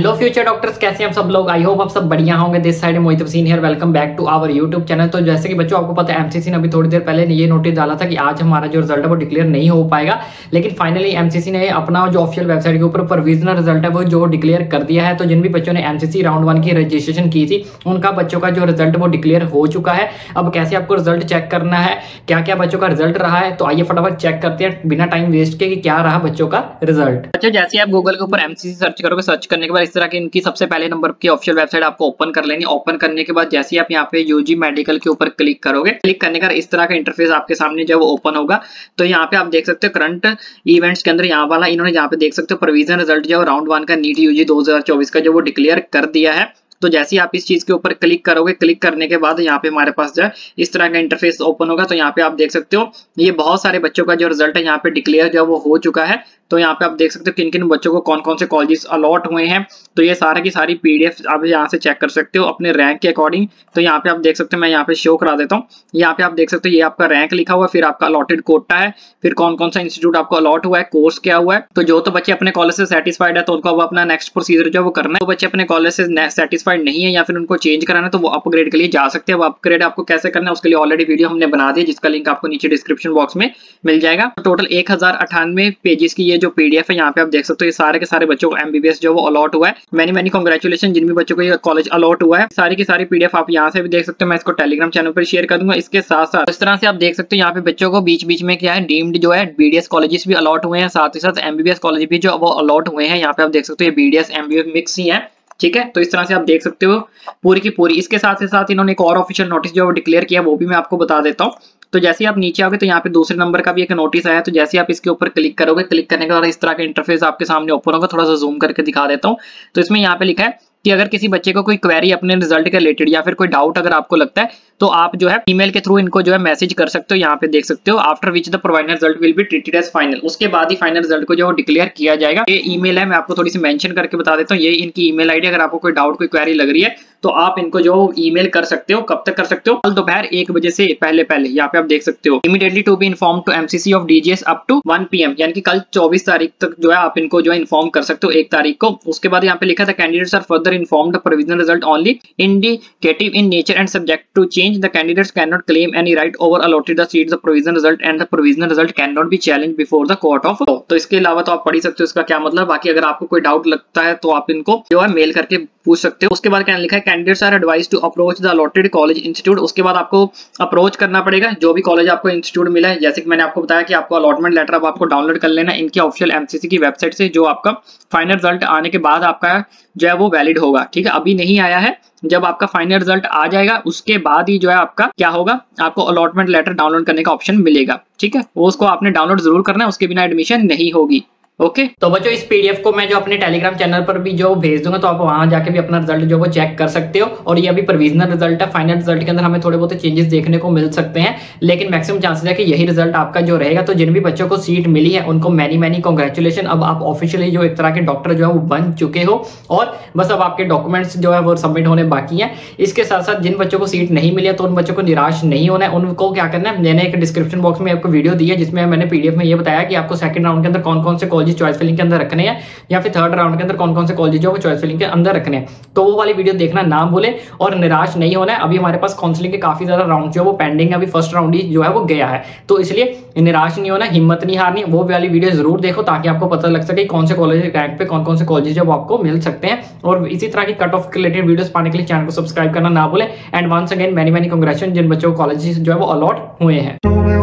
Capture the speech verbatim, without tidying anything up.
Hello future doctors, कैसे हैं आप सब लोग। आई होप आप सब बढ़िया होंगे। This side Mohit Hussain here, welcome back to our YouTube channel. तो जैसे कि बच्चों आपको पता है एमसीसी ने अभी थोड़ी देर पहले ये नोटिस डाला था कि आज हमारा जो रिजल्ट है वो डिक्लेयर नहीं हो पाएगा, लेकिन फाइनली एमसीसी ने अपना जो ऑफिशियल वेबसाइट के ऊपर प्रोविजनल रिजल्ट है वो जो डिक्लेयर कर दिया है। तो जिन भी बच्चों ने एमसीसी राउंड वन की रजिस्ट्रेशन की थी उनका बच्चों का जो रिजल्ट वो डिक्लेयर हो चुका है। अब कैसे आपको रिजल्ट चेक करना है, क्या क्या बच्चों का रिजल्ट रहा है, तो आइए फटाफट चेक करते हैं बिना टाइम वेस्ट के कि क्या रहा बच्चों का रिजल्ट। बच्चों जैसे आप गूगल के ऊपर एमसीसी सर्च करोगे, सर्च करने के बाद इस तरह की इनकी सबसे पहले नंबर की ऑफिशियल वेबसाइट आपको ओपन कर लेनी। ओपन करने के बाद जैसे आप यहाँ पे यूजी मेडिकल के ऊपर क्लिक करोगे, क्लिक करने का इस तरह का इंटरफेस आपके सामने जब वो ओपन होगा तो यहाँ पे आप देख सकते हो करंट इवेंट्स के अंदर यहाँ वाला इन्होंने यहाँ पे देख सकते हो प्रोविजन रिजल्ट जो राउंड वन का नीट यूजी दो हजार चौबीस का जो वो डिक्लेयर कर दिया है। तो जैसे ही आप इस चीज के ऊपर क्लिक करोगे, क्लिक करने के बाद यहाँ पे हमारे पास जो है इस तरह का इंटरफेस ओपन होगा। तो यहाँ पे आप देख सकते हो ये बहुत सारे बच्चों का जो रिजल्ट है यहाँ पे डिक्लेयर जो वो हो चुका है। तो यहाँ पे आप देख सकते हो किन किन बच्चों को कौन कौन से कॉलेजेस अलॉट हुए हैं। तो ये सारा की सारी पीडीएफ आप यहाँ से चेक कर सकते हो अपने रैंक के अकॉर्डिंग। तो यहाँ पे आप देख सकते हो, मैं यहाँ पे शो करा देता हूँ। यहाँ पे आप देख सकते हो ये आपका रैंक लिखा हुआ है, फिर आपका अलॉटेड कोटा है, फिर कौन कौन सा इंस्टीट्यूट आपको अलॉट हुआ है, कोर्स क्या हुआ है। तो जो तो बच्चे अपने कॉलेज से सेटिस्फाइड है तो उनको अब अपना नेक्स्ट प्रोसीजर जो वो करना है। तो बच्चे अपने कॉलेज से सेटिस्फाइड नहीं है या फिर उनको चेंज कराना है तो वो अपग्रेड के लिए जा सकते हैं। अब अपग्रेड आपको कैसे करना है उसके लिए ऑलरेडी वीडियो हमने बना दी है, जिसका लिंक आपको नीचे डिस्क्रिप्शन बॉक्स में मिल जाएगा। टोटल एक हजार अट्ठानवे पेजेस की ये जो पीडीएफ है यहाँ पे आप देख सकते हो ये सारे के सारे बच्चों को एमबीबीएस जो वो अलॉट हुआ है। मैनी मैनी कांग्रेचुलेशन जिन भी बच्चों को ये कॉलेज अलॉट हुआ है। सारी की सारी पीडीएफ आप यहाँ से भी देख सकते हो, मैं इसको टेलीग्राम चैनल पर शेयर कर दूंगा। इसके साथ साथ इस तरह से आप देख सकते हो यहाँ पे बच्चों को बीच बीच में क्या है डीम्ड जो है बीडीएस कॉलेजेस भी अलॉट हुए हैं, साथ ही साथ एमबीबीएस कॉलेज भी जो वो अलॉट हुए हैं। यहाँ पे आप देख सकते हो ये बीडीएस एमबीबीएस मिक्स ही है, ठीक है। तो इस तरह से आप देख सकते हो पूरी की पूरी। इसके साथ ही साथ इन्होंने एक और ऑफिशियल नोटिस जो डिक्लेयर किया वो भी मैं आपको बता देता हूँ। तो जैसे ही आप नीचे आओगे तो यहाँ पे दूसरे नंबर का भी एक नोटिस आया। तो जैसे आप इसके ऊपर क्लिक करोगे, क्लिक करने के बाद इस तरह का इंटरफेस आपके सामने ओपन होगा। थोड़ा सा जूम करके दिखा देता हूँ। तो इसमें यहाँ पे लिखा है कि अगर किसी बच्चे को कोई क्वेरी अपने रिजल्ट के रिलेटेड या फिर कोई डाउट अगर आपको लगता है तो आप जो है ईमेल के थ्रू इनको जो है मैसेज कर सकते हो। यहाँ पे देख सकते हो after which the provided result will be treated as final. उसके बाद ही फाइनल रिजल्ट को जो डिक्लेयर किया जाएगा। ये ईमेल है, मैं आपको थोड़ी सी मेंशन करके बता देता हूँ। ये इनकी ईमेल आईडी, अगर आपको कोई डाउट कोई क्वेरी लग रही है तो आप इनको जो ईमेल कर सकते हो। कब तक कर सकते हो? कल दोपहर एक बजे से पहले पहले। यहाँ पे आप देख सकते हो immediately to be inform to MCC of DGS up to one P M, यानी कि कल चौबीस तारीख तक जो है आप इनको जो है इन्फॉर्म कर सकते हो, एक तारीख को। उसके बाद यहाँ पे लिखा था candidates are further informed provisional result only indicative in nature and subject to change. The candidates can not claim any right over allotted the seats the provisional result and the provisional result can not be challenge before the court of law. तो इसके अलावा तो आप पढ़ सकते हो इसका क्या मतलब। बाकी अगर आपको कोई डाउट लगता है तो आप इनको जो है मेल करके पूछ सकते हो। उसके बाद क्या लिखा है, candidates are advised to approach the allotted college institute. उसके बाद आपको अप्रोच करना पड़ेगा जो भी कॉलेज आपको इंस्टीट्यूट मिला है। जैसे कि मैंने आपको बताया कि आपको अलॉटमेंट लेटर अब आपको डाउनलोड कर लेना इनकी ऑफिशियल एमसीसी की वेबसाइट से, जो आपका फाइनल रिजल्ट आने के बाद आपका जो है वो वैलिड होगा, ठीक है। अभी नहीं आया है, जब आपका फाइनल रिजल्ट आ जाएगा उसके बाद ही जो है आपका क्या होगा, आपको अलॉटमेंट लेटर डाउनलोड करने का ऑप्शन मिलेगा, ठीक है। वो उसको आपने डाउनलोड जरूर करना है, उसके बिना एडमिशन नहीं होगी। Okay okay. तो बच्चों इस पीडीएफ को मैं जो अपने टेलीग्राम चैनल पर भी जो भेज दूंगा तो आप वहां जाके भी अपना रिजल्ट जो वो चेक कर सकते हो। और ये अभी प्रोविजनल रिजल्ट है, फाइनल रिजल्ट के अंदर हमें थोड़े बहुत चेंजेस देखने को मिल सकते हैं, लेकिन मैक्सिमम चांसेस है कि यही रिजल्ट आपका जो रहेगा। तो जिन भी बच्चों को सीट मिली है उनको मैनी मैनी कांग्रेचुलेशन। अब आप ऑफिशियली जो एक तरह के डॉक्टर जो है वो बन चुके हो और बस अब आपके डॉक्यूमेंट्स जो है वो सबमिट होने बाकी है। इसके साथ साथ जिन बच्चों को सीट नहीं मिली है तो उन बच्चों को निराश नहीं होना है। उनको क्या करना है, मैंने एक डिस्क्रिप्शन बॉक्स में आपको वीडियो दी है जिसमें मैंने पीडीएफ में ये बताया कि आपको सेकंड राउंड के अंदर कौन कौन से कॉलेज चॉइस फिलिंग के अंदर रखने हैं या फिर थर्ड राउंड के अंदर कौन कौन से कॉलेज जो वो चॉइस फिलिंग के अंदर रखने हैं। तो वो वाली वीडियो देखना ना भूले और निराश नहीं होना है। अभी हमारे पास काउंसलिंग के काफी ज्यादा राउंड जो वो पेंडिंग है, अभी फर्स्ट राउंड ही जो है वो गया है। तो इसलिए निराश नहीं होना, हिम्मत नहीं हारनी। वो वाली वीडियो जरूर देखो ताकि आपको पता लग सके कौन से कॉलेज रैंक पे कौन कौन से कॉलेज जो आपको मिल सकते हैं। और इसी तरह की कट ऑफ रिलेटेड वीडियोस पाने के लिए चैनल को सब्सक्राइब करना ना भूले। And once again many many congratulation जिन बच्चों को कॉलेज जो है वो अलॉट हुए हैं।